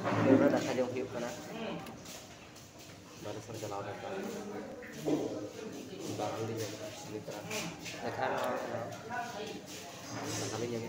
video देखा जो हुई करना बारे सर चलाओ देखा बावली जो लिखा देखा ना कभी जगह